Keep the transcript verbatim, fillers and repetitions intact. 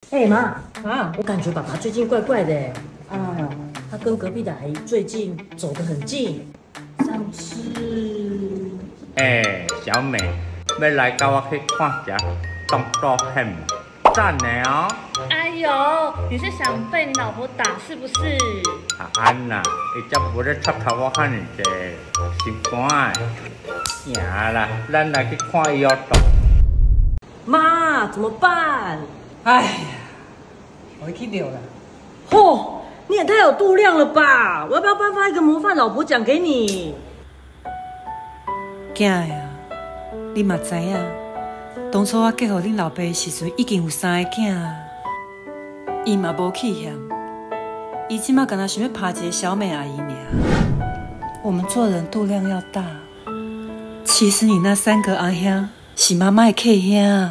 哎妈啊， 我感觉爸爸最近怪怪的哎。 哎呦， 他跟隔壁的阿姨最近走得很近。上次， 哎、欸，小美，要来跟我去看一下动作片，赞的哦。 哎呦，你是想被你老婆打是不是？ 啊安呐，伊才无咧插头我遐尼济，心肝的。行啦，咱来去看伊哦。 妈，怎么办？ 哎呀，我去掉了。 嚯，你也太有度量了吧！我要不要颁发一个模范老婆奖给你？ 囝呀，你嘛知影，当初我嫁予恁老爸的时阵，已经有三个囝啊，伊嘛无气嫌，伊即马敢若想要拍一个小美阿姨尔。我们做人度量要大。其实你那三个阿兄是妈妈的客兄。